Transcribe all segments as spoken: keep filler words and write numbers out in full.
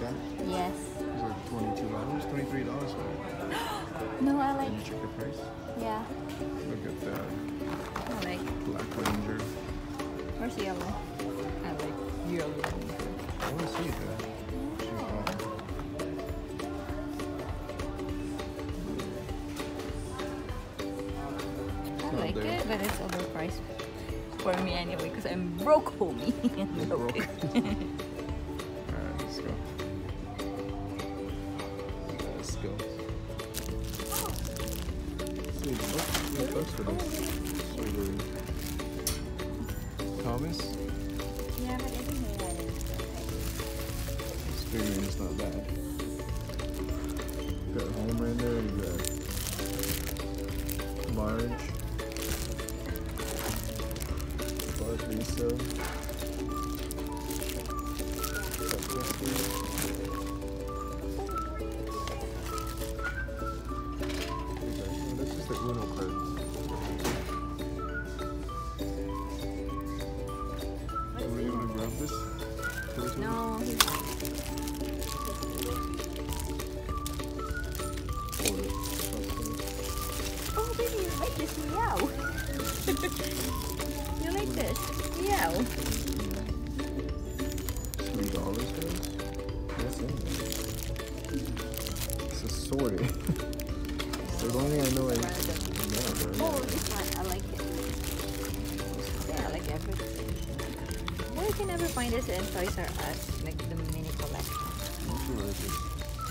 that? Yes. It's like twenty-two dollars, twenty-three dollars for it. No, I like. Can you check the price? Yeah. Look at that. I like. Black Ranger. Where's yellow? I like yellow. I want to see that. I like it, but it's overpriced for me anyway, because I'm broke, homie. You're broke. Alright, let's go. Let's go. Sweet bucks, sweet bucks for this. Sweet Thomas? Yeah, but I think they had it. Experience not bad. You got Homelander, you got Marge, Bart Lisa, got Jesse. That's just the Uno cards. Were you gonna grab this? No, he's not. Oh, baby, you like this meow. You like this meow. Three dollars for this? What's in there? It's assorted. So the only I know is yeah, Oh, this one, I like it. Yeah, I like everything. Well, you can never find this in Toys R Us, like the mini collection. I'm sure it is.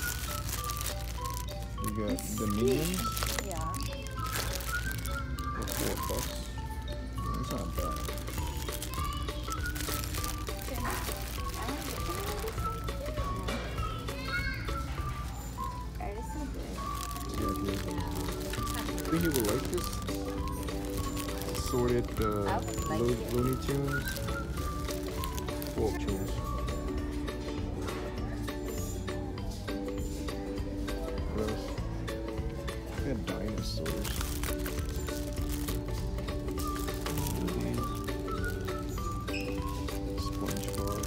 You got the Minions Yeah. for four bucks. It's not bad. That is so good. Yeah, yeah. I think you will like this. Assorted uh, I would like Lo it. Looney Tunes. Full of tunes. What else? We got dinosaurs. SpongeBob.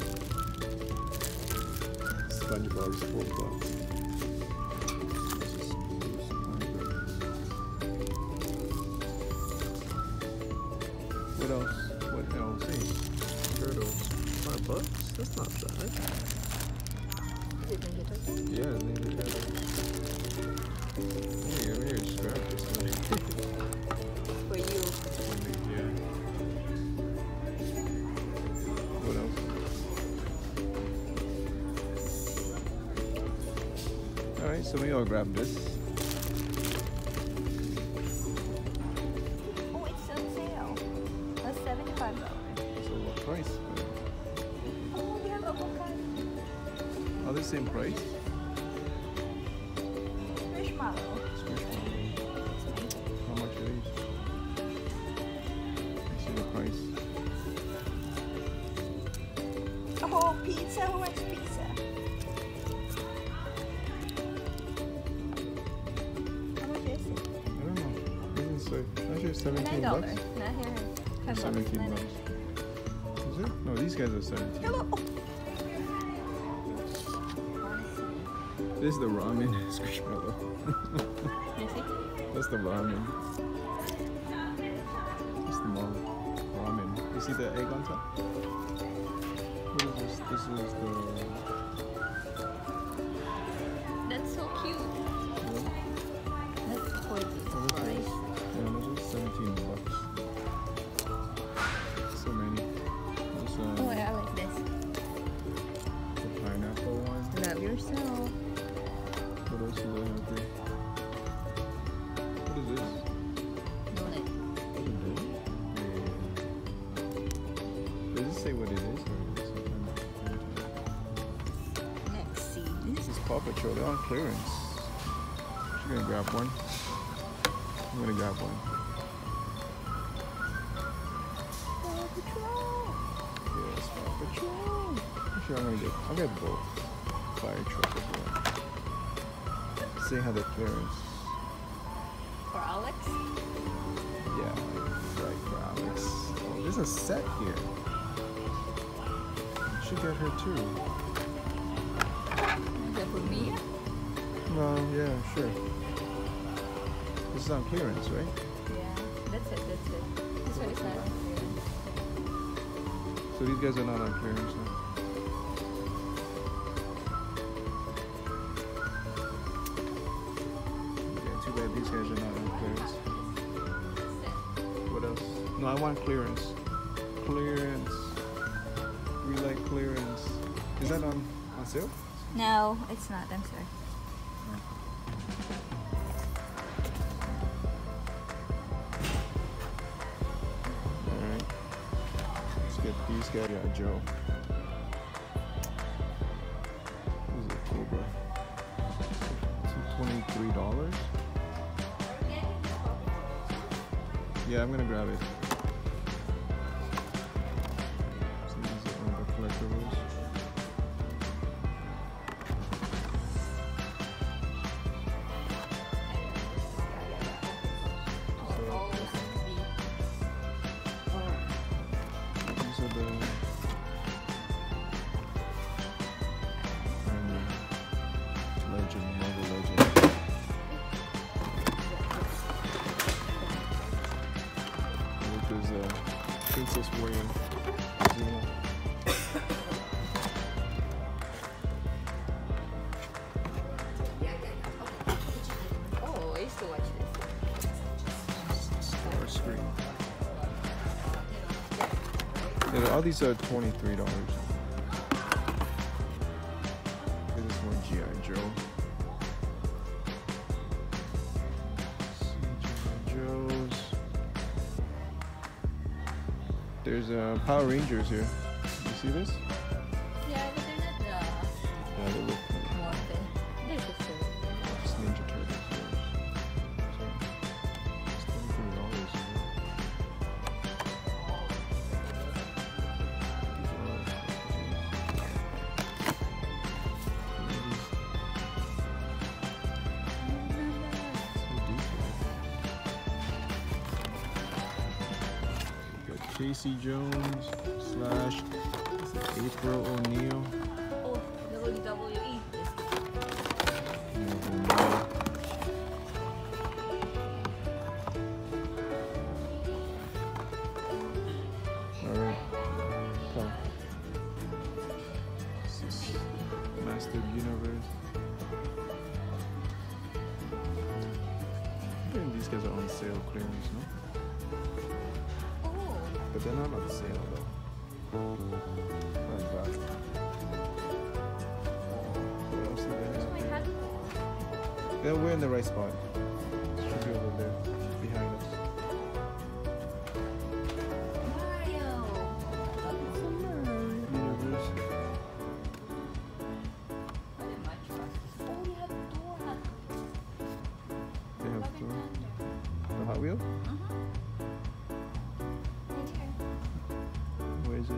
SpongeBob's four bucks. What else? What else? Hey, turtles. Five bucks? That's not bad. Yeah, Ninja Turtles. Hey, over here, just grab this one. For you. Yeah. What else? Alright, so we all grab this. Oh, it's on sale. That's seventy-five dollars. So what price? Oh, we have avocado. All the same price? Squishmallow. How much are these? I see the price. Oh, pizza. Who wants pizza? How much is it? I don't know. It doesn't say. Actually, seventeen Nine bucks. dollars. Not here. Five Seventeen bucks. bucks. Is it? No, these guys are seventeen. Hello. Oh. This is the ramen squishmallow. You see? That's the ramen. That's the mom ramen. You see the egg on top? What is this? This is the. That's so cute. What? That's for this What is price. this? Yeah, those are seventeen bucks. So many. There's, um, Oh, I like this. the pineapple one. Love yourself. What else do they have here? What is this? Donut. What is it? Yeah. Does it say what it is? Or is it something? Next, see. This is Paw Patrol. They're on clearance. She's gonna grab one. I'm gonna grab one. Paw Patrol. Yes, Paw Patrol. Actually, I'm gonna get. I'll get both. Fire truck as well. See how the clearance. For Alex? Yeah, right for Alex. Oh, there's a set here. You should get her too. Is that for me? No, yeah, sure. This is on clearance, right? Yeah, that's it, that's it. This one is not on clearance. So these guys are not on clearance now. Yeah, too bad these guys are not on clearance. What else? No, I want clearance. Clearance. We like clearance. Is that on, on sale? No, it's not, I'm sorry. Alright. Let's get these guys. Yeah, Joe. This is a Cobra. twenty-three dollars? Yeah, I'm gonna grab it. So these are all the collectibles. These are the um, legend, Marvel Legend. Look, there's a Princess Warrior. Xena. Oh, I used to watch this. Star Screen. Yeah, all these are twenty-three dollars. This one G I Joe. See G I Joes. There's uh, Power Rangers here. You see this? Yeah, but they're not the Yeah, they look Morphin. They're the two. just Ninja Turtles. So, it's twenty-three dollars. Casey Jones slash is it April O'Neil. Oh, W W E. Alright. Come. This is Master Universe. I think these guys are on sale clearance, no? Oh, But they're not on sale though. Like that. What else do they where's have my here? hat? Yeah, we're in the right spot. Should be over there, behind us. Mario. Universe. What am I trust? Oh, you have two hats. They have Love two. and Thunder. The Hot Wheel? Uh-huh. Right here. Where is it?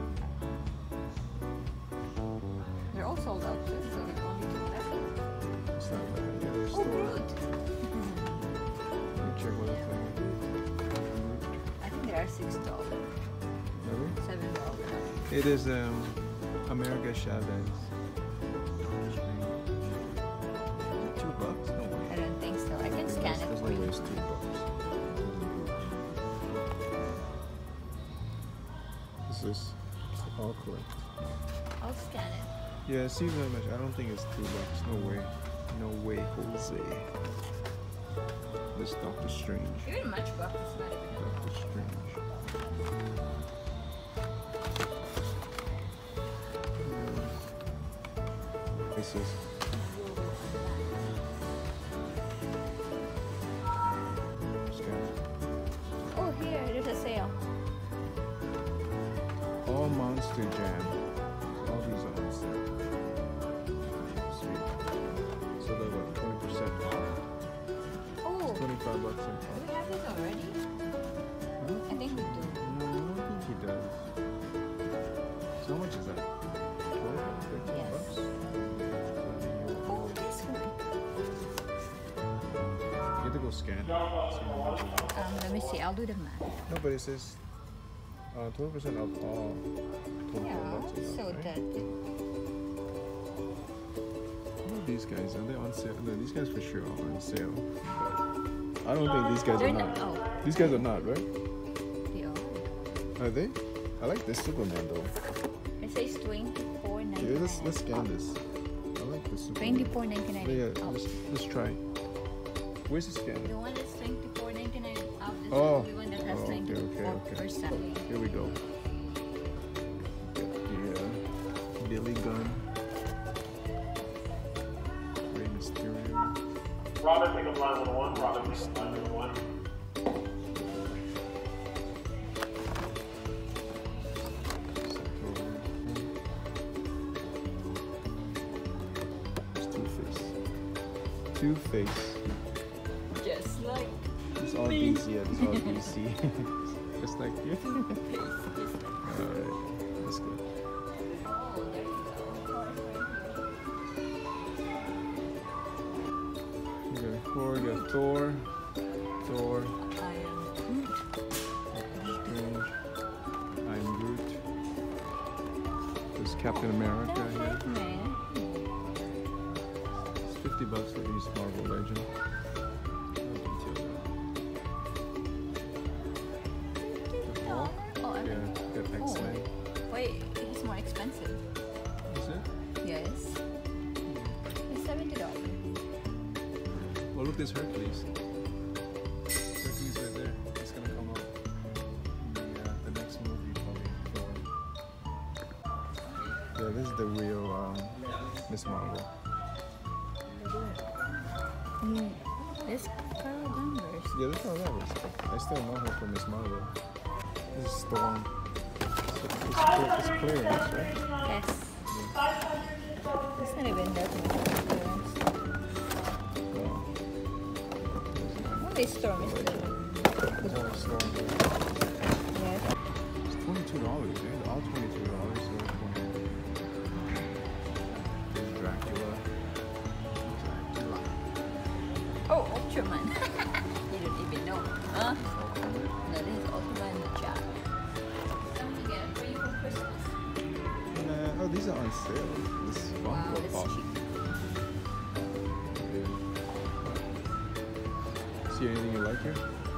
They're all sold out too, so we only two left. It's not like any other Oh, store. Groot. Let me check what it's like. I think they are six dollars, Really? seven dollars. It is um America Chavez. Two bucks? No I way. don't think so. I can scan it There's for no way you. it's two bucks. This is all correct. I'll scan it. Yeah, see how much. I don't think it's two bucks. No way. No way, Jose. This Doctor Strange. Even Matchbox is not even. Doctor Strange. This is scan. Oh, here, there's a sale. All Monster Jam. All these are on sale. Sweet. So they're what, twenty percent off? Oh, twenty-five bucks in do off. we have this already? Huh? I think we do. No, I don't think he does. So how much is that? twelve, thirteen Yes. bucks? Oh, this one. You have to go scan. See how much it is. Um, let me see. I'll do the math. No, but it says uh, twenty percent off all twenty-five Yeah, bucks. is so off, right? that it, these guys? Are they on sale? No, these guys for sure are on sale. But I don't think these guys They're are not. not. Oh, These guys are not, right? they are. Are they? I like this Superman though. It says twenty-four Okay, ninety-nine. let's let's scan this. I like the Superman. Twenty-four ninety-nine. Yeah, Oh. let's, let's try. Where's the scanner? The one that's twenty-four ninety-nine out. This Oh. is the one that has Oh, okay, okay, twenty-four okay. percent. Here we go. Get the uh, Billy gun. Rey Mysterio. Robert, pick up line one oh one. Robert, pick up line one oh one. There's Two-Face. Two-Face. Just like It's all D C, yeah, it's all D C. Just like you. Just like. Alright, that's good. Oh, there you go. We got Thor, we got Thor, Thor, I am Groot. Strange, I'm Groot. There's Captain America here. Perfect, man. It's fifty bucks for each Marvel Legend. Oh, oh, I Yeah, mean, got X-Men. wait, it's more expensive. Is it? Yes. It's seventy dollars. Oh, look, there's Hercules. Hercules right there. It's gonna come out in the, uh, the next movie, probably. Thor. Yeah, this is the real um, Miss Marvel. Mm, this Carol Danvers. Yeah, that's how that was. I still know her from Miss Marvel. This is Storm. It's, it's, clear, it's clearance, right? Yes. It's not even that much clearance. Yeah. Only Storm is little. Oh, Storm. Yes. It's twenty-two dollars, eh? All twenty-two dollars. So twenty. There's Dracula. Dracula. Oh, Ultraman. You don't even know. Huh? No, this is Ultraman Jack. Something to get it for you for Christmas. Nah, oh, these are on sale. This is Wow, Funko this Pop. is cheap. Yeah. See anything you like here?